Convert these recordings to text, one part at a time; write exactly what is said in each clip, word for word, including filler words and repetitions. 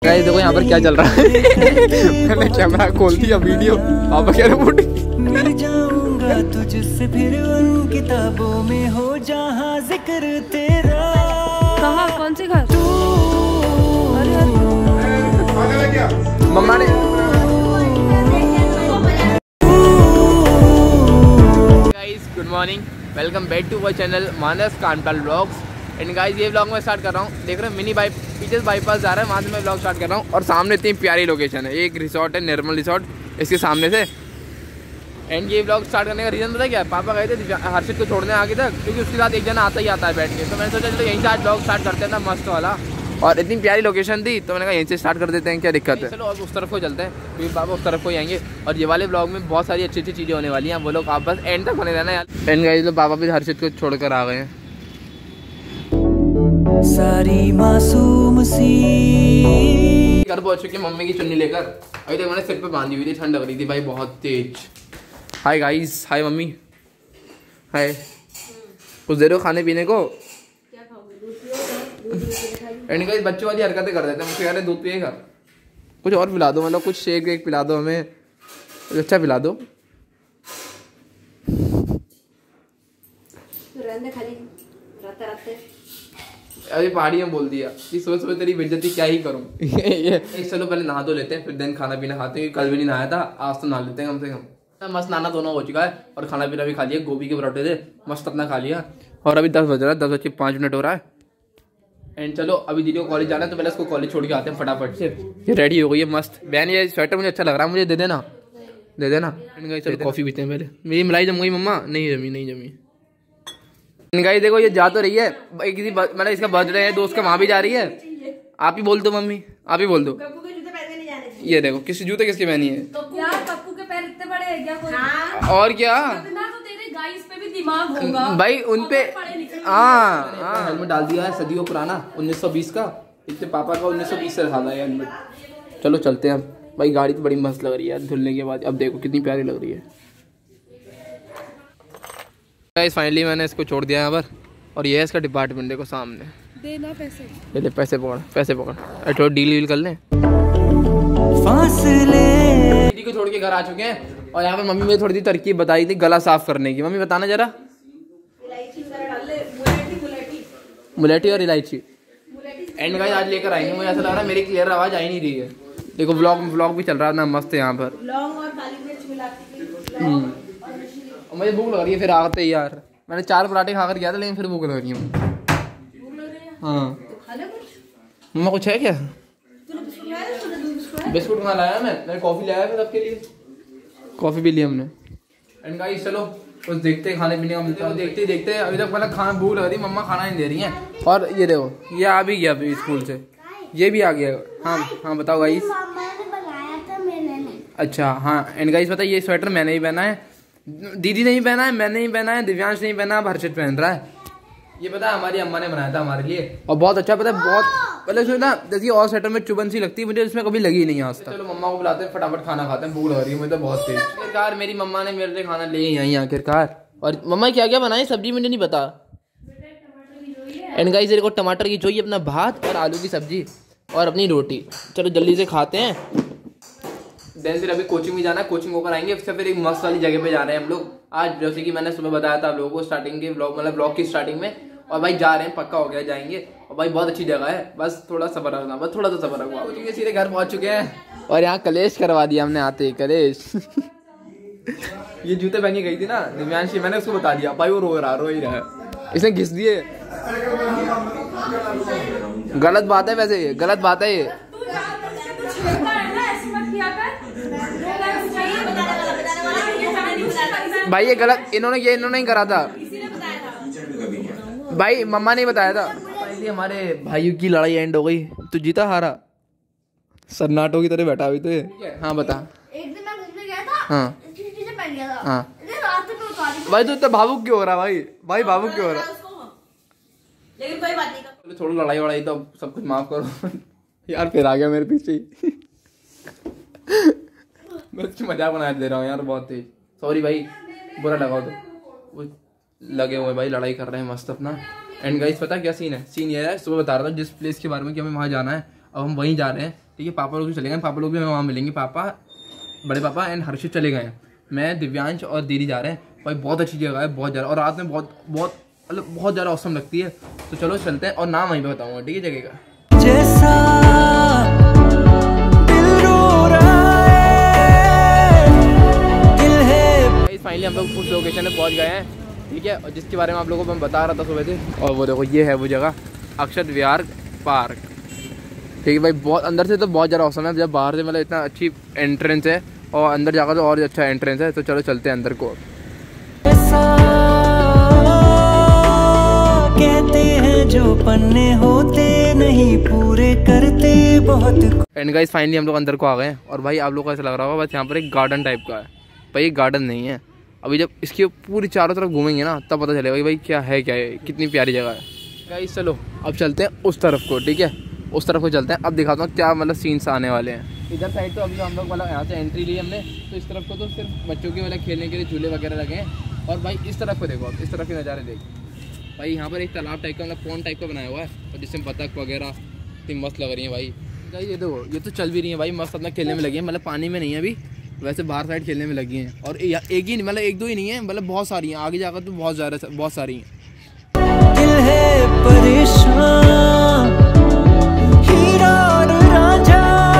Guys देखो यहाँ पर क्या चल रहा है। मैंने कैमरा खोल दिया, वीडियो पापा कह रहे फुट मिल जाऊंगा तुझसे फिर उन किताबों में हो जहाँ जिक्र तेरा। कहाँ, कौन सी घर? मम्मा ने guys good morning, welcome back to our channel Manas Kantal vlogs. And guys ये व्लॉग मैं स्टार्ट कर रहा हूँ, देख रहे हो मिनी बाई पीछे बाईपास जा रहा है, वहाँ से मैं व्लॉग स्टार्ट कर रहा हूँ। और सामने इतनी प्यारी लोकेशन है, एक रिसोर्ट है निर्मल रिसोर्ट, इसके सामने से। एंड ये व्लॉग स्टार्ट करने का रीज़न पता क्या है, पापा गए थे हर्षित को छोड़ने आगे तक, क्योंकि उसके साथ एक जना आता ही आता है बैठ के। तो मैंने सोचा चलो यहीं से आज व्लॉग स्टार्ट करते हैं ना, मस्त वाला। और इतनी प्यारी लोकेशन थी तो मैंने कहा यहीं से स्टार्ट कर देते हैं, क्या दिक्कत है। चलो और उस तरफ को चलते हैं, क्योंकि पापा उस तरफ को ही आएंगे। और ये वाले व्लॉग में बहुत सारी अच्छी अच्छी चीज़ें होने वाली हैं, वो लोग आप बस एंड तक बने रहना यार। एंड गाइस तो पापा भी हर्षित को छोड़ कर आ गए हैं। सारी मासूम सी घर पहुंच चुके मम्मी की चुन्नी लेकर। अभी तक मैंने सिर पे बांधी हुई थी, ठंड लग रही थी भाई बहुत तेज। हाय गाइस, हाय मम्मी, हाय। कुछ दे दो खाने पीने को। एंड गाइस बच्चों वाली हरकतें कर देते हैं, मुझसे कह रहे दूध पिएगा, कुछ और पिला दो, मतलब कुछ शेक वेक पिला दो हमें, कुछ अच्छा पिला दो। अभी पहाड़ी में बोल दिया कि सुबह सुबह तेरी बेइज्जती क्या ही करूं। ये चलो पहले नहा धो लेते हैं, फिर दिन खाना पीना खाते हैं। कल भी नहीं नहाया था, आज तो नहा लेते हैं कम से कम। मस्त नाना दोनों हो चुका है और खाना पीना भी खा लिया, गोभी के पराठे थे मस्त अपना खा लिया। और अभी दस बज रहा है, दस बज के पाँच मिनट हो रहा है। एंड चलो अभी दीदी को कॉलेज जाना है, तो पहले उसको कॉलेज छोड़ के आते हैं फटाफट से। ये रेडी हो गई है मस्त। बहन ये स्वेटर मुझे अच्छा लग रहा है, मुझे दे देना, दे देना। चलो कॉफ़ी पीते हैं पहले। मेरी मलाई जम गई मम्मा? नहीं जमी, नहीं जमी। गाइस देखो ये जा तो रही है, किसी मतलब इसका बर्थडे है, दोस्त का वहाँ भी जा रही है। आप ही बोल दो मम्मी, आप ही बोल दो। कप्पू के जूते पहन के नहीं जाने। ये देखो किस जूते किसके पहनी है यार, कप्पू के पैर इतने बड़े हैं क्या कोई? हाँ। और क्या, इतना तो तेरे गाइस पे भी दिमाग होगा भाई उनपे। हाँ हाँ हेलमेट डाल दिया है, सदियों पुराना उन्नीस सौ बीस का। इससे पापा का उन्नीस सौ बीस से रखा है हेलमेट। चलो चलते हैं अब। भाई गाड़ी तो बड़ी मस्त लग रही है धुलने के बाद, अब देखो कितनी प्यारी लग रही है। गाइस फाइनली मैंने इसको छोड़ दिया यहाँ पर, और ये है इसका डिपार्टमेंट, देखो सामने। देना पैसे, ये ले पैसे पकड़, पैसे पकड़। अरे थोड़ा डील वील कर लें। फासले दीदी को छोड़ के घर आ चुके हैं, और यहाँ पर मम्मी ने थोड़ी सी तरकीब बताई थी गला साफ करने की। मम्मी बताना जरा। मुलेठी और इलायची। एंड गाइस आज लेकर आएंगे, मुझे ऐसा लग रहा है मेरी क्लियर आवाज आ ही नहीं रही है। देखो व्लॉग व्लॉग भी चल रहा है ना मस्त है यहाँ पर। लौंग और काली मिर्च मिलाती मुझे भूख लग रही है फिर आते ही यार। मैंने चार पराठे खाकर गया था, लेकिन फिर भूख लग रही है। हाँ मम्मा कुछ है क्या? बिस्कुट कहाँ लाया मैं? मैंने कॉफी लाया है सबके लिए, कॉफी भी ली हमने। एंड गाइस चलो कुछ देखते हैं, खाने पीने का मिलता है। देखते ही देखते अभी तक मतलब खाना भूख लग रही, मम्मा खाना नहीं दे रही है। और ये देखो ये आ भी गया अभी स्कूल से, ये भी आ गया। हाँ हाँ बताओ गाइस। अच्छा हाँ एंड गाइस पता है ये स्वेटर मैंने ही पहना है, दीदी नहीं पहना है, मैंने ही पहना है, दिव्यांश नहीं पहना, अब हर्षित पहन रहा है। ये पता है हमारी अम्मा ने बनाया था हमारे लिए, और बहुत अच्छा पता है, बहुत मतलब इसमें ना जैसे और स्वेटर में चुभन सी लगती है, मुझे इसमें कभी लगी नहीं आज तक। चलो मम्मा को बुलाते हैं, फटाफट खाना खाते हैं, भूख लग रही है मुझे तो बहुत तेज। आखिरकार मेरी मम्मा ने मेरे लिए खाना ले आई आखिरकार। और मम्मा क्या क्या बनाई सब्जी मुझे नहीं पता। एंड गाइस देखो टमाटर की चाहिए, अपना भात और आलू की सब्जी और अपनी रोटी। चलो जल्दी से खाते हैं। देन फिर अभी कोचिंग में जाना है, कोचिंग होकर आएंगे, उससे फिर एक मस्त वाली जगह पे जा रहे हैं हम लोग आज, जैसे कि मैंने सुबह बताया था आप लोगों को स्टार्टिंग के ब्लॉग मतलब ब्लॉग की स्टार्टिंग में। और भाई जा रहे हैं, पक्का हो गया जाएंगे। और भाई बहुत अच्छी जगह है, बस थोड़ा सब्र रखना, बस थोड़ा सा सब्र रखना। कोचिंग के सीधे घर पहुंच चुके हैं, और यहाँ कलेश करवा दिया हमने आते ही, कलेश। ये जूते पहन के गई थी ना दिव्यांशी, मैंने उसको बता दिया, भाई वो रो रहा रो ही रहा है, इसने घिस दिए। गलत बात है वैसे, ये गलत बात है ये। भाई ये गलत इन्होंने ये इन्होंने ही करा था भाई, मम्मा ने बताया था। फाइनली हमारे भाइयों की लड़ाई एंड हो गई, तो जीता हारा सन्नाटो की तरह बैठा हुई तो ये। हाँ बता। एक दिन मैं घूमने गया था, हाँ इसकी चीजें पहन गया था। हाँ रास्ते में उतारी भाई, तो इतना भावुक क्यों हो रहा भाई? भाई भावुक क्यों हो रहा? लेकिन कोई बात नहीं। चलो छोड़ो लड़ाई वड़ाई, तो सब कुछ माफ करो। यार फिर आ गया मेरे पीछे ही। मैं उसकी मजाक बना दे रहा हूँ यार बहुत तेज, सॉरी भाई, बुरा लगाओ तो। वो लगे हुए भाई लड़ाई कर रहे हैं मस्त अपना। एंड गाइस पता क्या सीन है? सीन ये है, सुबह बता रहा था जिस प्लेस के बारे में कि हमें वहाँ जाना है, अब हम वहीं जा रहे हैं। ठीक है। पापा लोग भी चले गए, पापा लोग भी हमें वहाँ मिलेंगे, पापा बड़े पापा एंड हर्षित चले गए हैं। मैं, दिव्यांश और दीदी जा रहे हैं। भाई बहुत अच्छी जगह है, बहुत ज़्यादा, और रात में बहुत बहुत मतलब बहुत ज़्यादा औसम लगती है। तो चलो चलते हैं, और नाम वहीं पे बताऊँगा, ठीक है, जगह का। जैसा दिल रो रहा है, दिल है। फाइनली हम लोग उस लोकेशन पे पहुंच गए हैं, ठीक है, और जिसके बारे में आप लोगों को मैं बता रहा था सुबह से। और वो देखो, ये है वो जगह, अक्षत विहार पार्क, ठीक है भाई। बहुत अंदर से तो बहुत ज़्यादा औसम है, जब बाहर से मतलब इतना अच्छी एंट्रेंस है, और अंदर जाकर तो और अच्छा एंट्रेंस है। तो चलो चलते हैं अंदर को। ऐसा कहते हैं जो पन्ने होते नहीं पूरे करते बहुत। एंड गाइस फाइनली हम लोग अंदर को आ गए हैं। और भाई आप लोगों को ऐसा लग रहा होगा बस यहाँ पर एक गार्डन टाइप का है, भाई ये गार्डन नहीं है। अभी जब इसकी पूरी चारों तरफ घूमेंगे ना, तब पता चलेगा भाई क्या है, क्या है, कितनी प्यारी जगह है। गाइस चलो अब चलते हैं उस तरफ को, ठीक है, उस तरफ को चलते हैं। अब दिखाता हूँ क्या मतलब सीन्स आने वाले हैं। इधर साइड तो अभी हम लोग मतलब यहाँ से एंट्री ली हमने, तो इस तरफ को तो सिर्फ बच्चों के वाला खेलने के लिए झूले वगैरह लगे हैं। और भाई इस तरफ को देखो, अब इस तरफ के नज़ारे देखो भाई। यहाँ पर एक तालाब टाइप का मतलब पॉन्ड टाइप का बनाया हुआ है, और जिसमें बतख वगैरह इतनी मस्त लग रही है भाई। भाई ये देखो, ये तो चल भी रही है भाई, मस्त अपना खेलने में लगी है, मतलब पानी में नहीं है अभी, वैसे बाहर साइड खेलने में लगी हैं। और एक ही मतलब एक दो ही नहीं है, मतलब बहुत सारी हैं, आगे जाकर तो बहुत ज़्यादा बहुत सारी हैं। दिल है परेशान, हीरा और रांझा,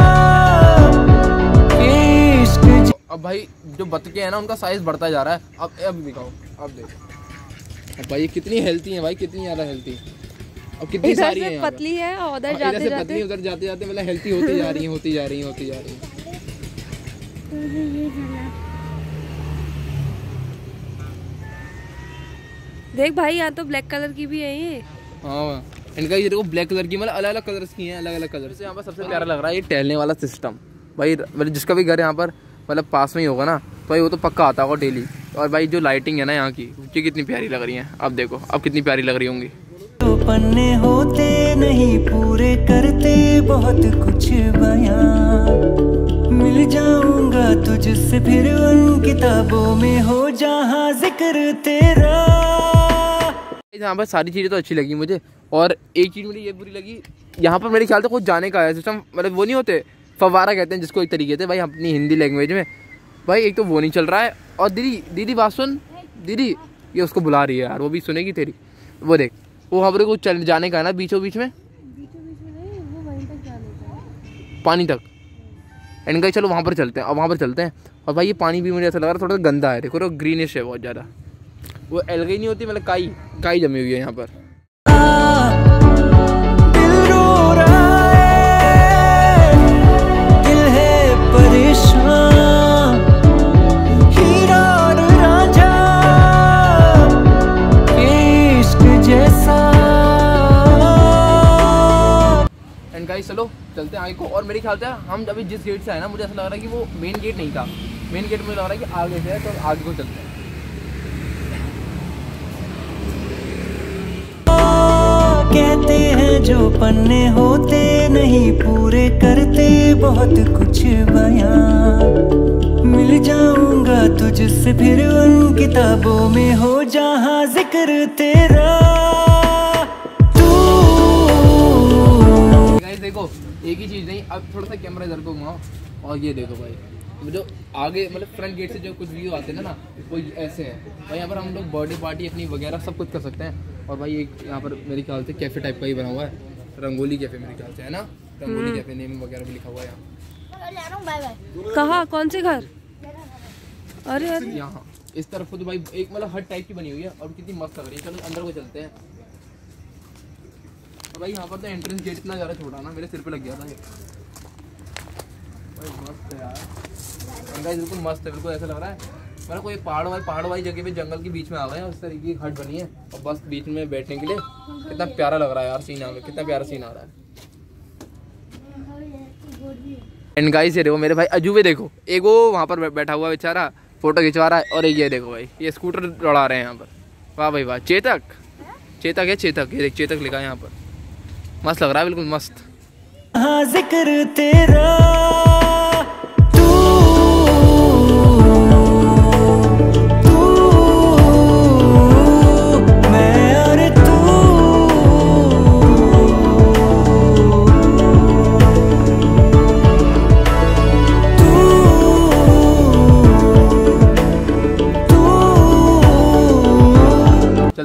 इश्क। अब भाई जो बतखे हैं ना, उनका साइज बढ़ता जा रहा है। अब अब दिखाओ, अब देखो अब भाई ये कितनी हेल्थी है भाई, कितनी ज़्यादा हेल्थी, और कितनी सारी है, पतली है और उधर इधर जाते से जाते पतली, उधर जाते जाते मतलब हेल्थी होती जा रही है, होती जा रही है, होती जा रही है। देख भाई, यहाँ तो ब्लैक कलर की भी है ये। हाँ, इनका ये देखो ब्लैक कलर की, मतलब अलग अलग कलर्स की हैं, अलग अलग कलर से। यहाँ पर सबसे प्यारा लग रहा है ये टहलने वाला सिस्टम भाई। मतलब जिसका भी घर यहाँ पर मतलब पास में ही होगा ना, तो भाई वो तो पक्का आता होगा डेली। और भाई जो लाइटिंग है ना यहाँ की, ये कितनी प्यारी लग रही है। अब देखो अब कितनी प्यारी लग रही होंगी। तो पन्ने होते नहीं पूरे करते बहुत कुछ बयां, मिल जाऊंगा तुझसे फिर उन किताबों में हो जहाँ जिक्र तेरा। यहाँ पर सारी चीज़ें तो अच्छी लगी मुझे, और एक चीज़ मुझे ये बुरी लगी, यहाँ पर मेरे ख्याल से कुछ जाने का है सिस्टम, मतलब वो नहीं होते फव्वारा कहते हैं जिसको एक तरीके से भाई अपनी हिंदी लैंग्वेज में। भाई एक तो वो नहीं चल रहा है, और दीदी दीदी बात सुन, दीदी ये उसको बुला रही है यार, वो भी सुनेगी तेरी। वो देख, वो वहाँ पर कुछ चल जाने का है ना, बीचों बीच में, बीचों बीच में नहीं, वो वहीं तक जाने का है, पानी तक। एंड गाइस चलो वहाँ पर चलते हैं, और वहाँ पर चलते हैं। और भाई ये पानी भी मुझे ऐसा लग रहा है थोड़ा सा गंदा है, देखो ग्रीनिश है बहुत ज़्यादा, वो एल्गी नहीं होती, मतलब काई काई जमी हुई है यहाँ पर। दिल रो रहा है, दिल है परेशान, हीरा और रांझा, इश्क जैसा। एंड गाइस चलो चलते हैं आगे को। और मेरे ख्याल से हम अभी जिस गेट से आए ना, मुझे ऐसा लग रहा है कि वो मेन गेट नहीं था, मेन गेट मुझे लग रहा है कि आगे से है, तो आगे को चलते हैं। कहते हैं जो पन्ने होते नहीं पूरे करते बहुत कुछ बयां, मिल जाऊंगा तुझसे फिर उन किताबों में हो जहाँ जिक्र तेरा। तू गाइस देखो एक ही चीज़ नहीं, अब थोड़ा सा कैमरा इधर को घुमाओ, और ये देखो भाई जो आगे मतलब फ्रंट गेट से जो कुछ व्यू आते हैं ना, वो ऐसे हैं भाई। यहाँ पर हम लोग बर्थडे पार्टी अपनी वगैरह सब कुछ कर सकते हैं। और भाई एक यहाँ पर मेरे ख्याल से कैफ़े टाइप का ही बना हुआ है, रंगोली कैफ़े मेरे ख्याल से, है ना, रंगोली कैफ़े नेम वगैरह भी लिखा हुआ है यहाँ। Bye bye. कहाँ, कौन से घर? अरे अरे यहाँ इस तरफ को तो भाई एक मतलब हट टाइप की बनी हुई है, और कितनी मस्त लग रही है। चलो अंदर को चलते हैं। तो भाई यहाँ पर तो एंट्रेंस गेट इतना ज़्यादा छोटा ना, मेरे सिर पे लग गया था ये। भाई मस्त है यार, बिल्कुल मस्त है, बिल्कुल ऐसा लग रहा है मतलब कोई पहाड़ वाली पहाड़ वाली जगह पे जंगल के बीच में आ गए हैं, उस तरीके की हट बनी है, और बस बीच में बैठने के लिए। कितना प्यारा लग रहा है यार सीन, आ कितना प्यारा सीन आ रहा है। एंड गाइस ये देखो मेरे भाई अजूबे, देखो एक वो वहाँ पर बैठा हुआ बेचारा फोटो खिंचवा रहा है, और एक ये देखो भाई ये स्कूटर दौड़ा रहे हैं यहाँ पर। वाह भाई वाह, चेतक चेतक है, चेतक, ये देख चेतक लिखा है यहाँ पर, मस्त लग रहा है, बिल्कुल मस्त। हाँ जिक्र तेरा,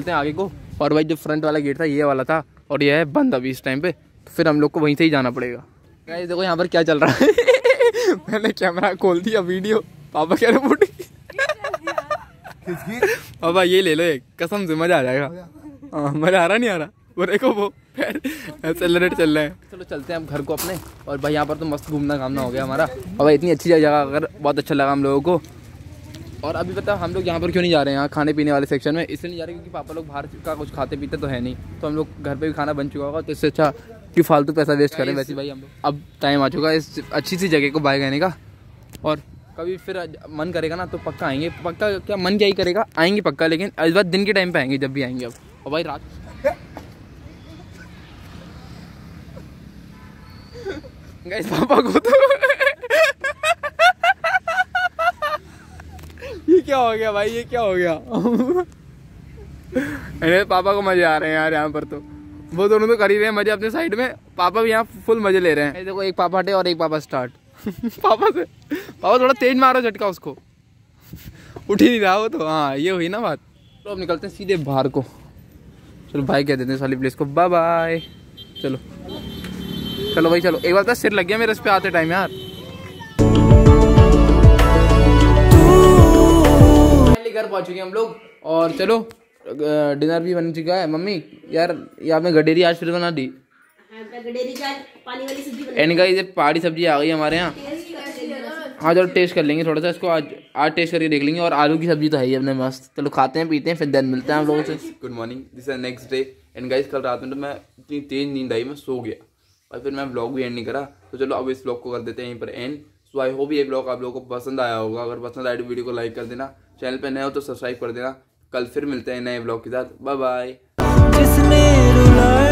चलते हैं आगे को। और भाई जो फ्रंट वाला गेट था ये वाला था और ये है बंद अभी इस टाइम पे, तो फिर हम लोग को वहीं से ही जाना पड़ेगा। गाइस देखो यहाँ पर क्या चल रहा है। मैंने कैमरा खोल दिया, वीडियो पापा कह रहे फुट पापा ये ले लो एक, कसम से मजा आ जाएगा। हाँ मजा आ रहा नहीं आ रहा, वो देखो वो एक्सेलरेट चल रहा है। चलो चलते हैं अब घर को अपने। और भाई यहाँ पर तो मस्त घूमना घामना हो गया हमारा। और भाई इतनी अच्छी जगह अगर बहुत अच्छा लगा हम लोगों को। और अभी पता हम लोग यहाँ पर क्यों नहीं जा रहे हैं, यहाँ खाने पीने वाले सेक्शन में इसलिए नहीं जा रहे क्योंकि पापा लोग बाहर का कुछ खाते पीते तो है नहीं, तो हम लोग घर पे भी खाना बन चुका होगा, तो इससे अच्छा कि फालतू पैसा वेस्ट करें। वैसे भाई हम लोग अब टाइम आ चुका है इस अच्छी सी जगह को बाय करने का। और कभी फिर मन करेगा ना तो पक्का आएंगे, पक्का क्या मन क्या ही करेगा, आएंगे पक्का, लेकिन इस बार दिन के टाइम पे आएंगे जब भी आएंगे अब। और भाई रात गाइस पापा को तो ये क्या हो गया भाई, ये क्या हो गया। अरे पापा को मजे आ रहे हैं यार यहाँ पर, तो वो दोनों तो कर ही रहे हैं मजे अपने साइड में, पापा भी यहाँ फुल मजे ले रहे हैं। देखो एक पापा हटे और एक पापा स्टार्ट। पापा से पापा थोड़ा तेज मारो झटका उसको, उठ ही नहीं रहा वो तो। हाँ ये हुई ना बात। तो अब निकलते हैं सीधे बाहर को। चलो भाई कह देते हैं साली प्लेस को बाय बाय। चलो चलो भाई चलो, एक बार तो सिर लग गया मेरे इस पे आते टाइम यार। घर पहुंच चुके हम लोग और चलो डिनर भी बन चुका है। मम्मी यार ये आपने गडेरी आज फिर बना दी। गडेरी चाय पानी वाली सब्जी बनाई। एंड गाइस ये पहाड़ी सब्जी आ गई हमारे यहाँ। हाँ चलो टेस्ट कर लेंगे थोड़ा सा इसको, आज आज टेस्ट करके देख लेंगे। और आलू की सब्जी तो है ही अपने मस्त। चलो खाते हैं पीते हैं फिर देन मिलते हैं हम लोगों से। Good morning, this is next day. And guys कल रात में तो मैं इतनी तेज नींद आई मैं सो गया और फिर मैं ब्लॉग भी एंड नहीं करा। तो चलो अब इस ब्लॉग को कर देते हैं यहीं पर एंड। सो आई होप ये ब्लॉग आप लोगों को पसंद आया होगा। अगर पसंद आए तो वीडियो को लाइक कर देना, चैनल पे नए हो तो सब्सक्राइब कर देना। कल फिर मिलते हैं नए ब्लॉग के साथ। Bye bye.